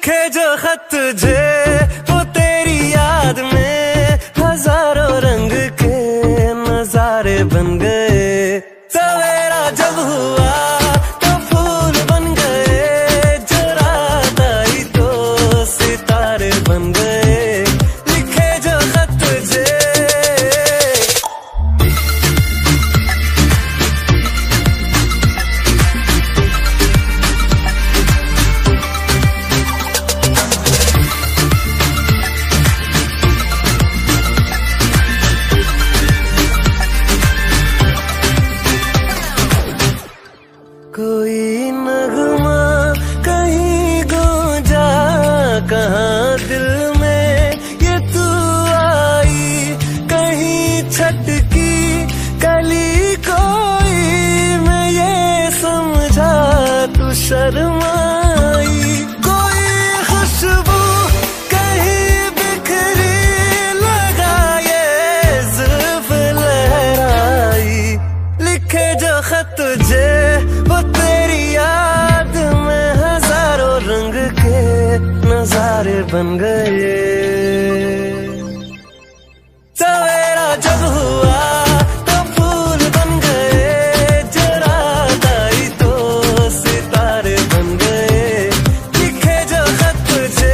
लिखे जो खत तुझे वो तेरी याद में हजारों रंग के नजारे बन गए। सवेरा जब हुआ तो फूल बन गए, जो रात आई तो सितारे बन गए। लिखे जो खत तुझे कोई नगमा कहीं गूंजा, कहाँ दिल में ये तू आई। कहीं छटकी कली कोई, मैं ये समझा तू शर्माई। कोई खुशबू कहीं बिखरी, लगा ये जुल्फ लहराई। लिखे जो खत तुझे वो तेरी याद में हजारों रंग के नजारे बन गए। सवेरा जब हुआ तो फूल बन गए, जो रात आई तो सितारे बन गए। लिखे जो खत तुझे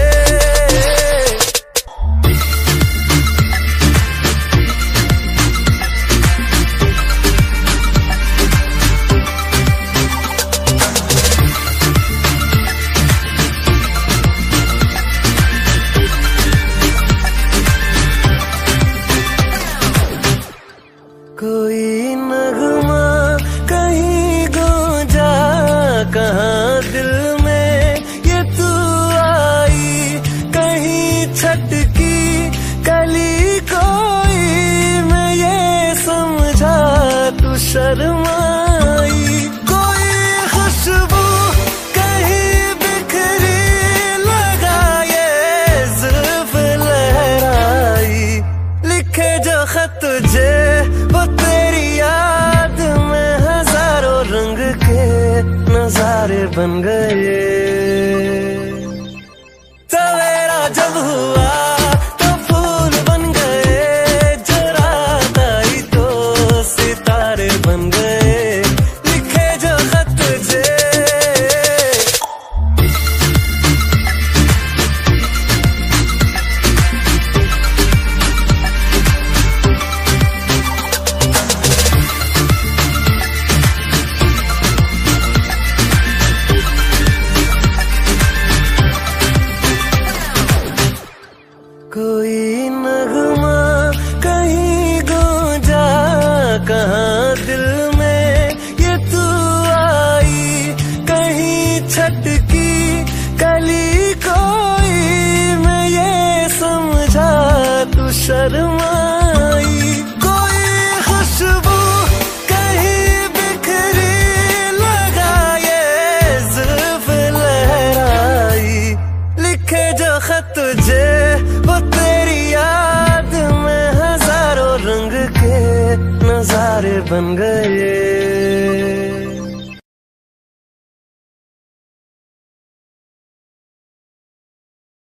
कोई नगमा कहीं गूंजा, कहाँ दिल में ये तू आई। कहीं छटकी कली कोई, मैं ये समझा तू शर्माई। कोई खुशबू कहीं बिखरी, लगा ये जुल्फ लहराई। लिखे जो खत तुझे वो तेरी याद में हजारों रंग के नजारे बन गए। सवेरा जब हुआ तो फूल बन गए, जो रात आई तो सितारे बन गए। लिखे जो खत तुझे कोई नगमा कहीं गूंजा, कहाँ दिल में ये तू आई। कहीं छटकी कली कोई, मैं ये समझा तू शर्माई। कोई खुशबू कहीं बिखरी, लगा ये जुल्फ लहराई। लिखे जो खत तुझे वो तेरी याद में हजारों रंग के नजारे बन गए।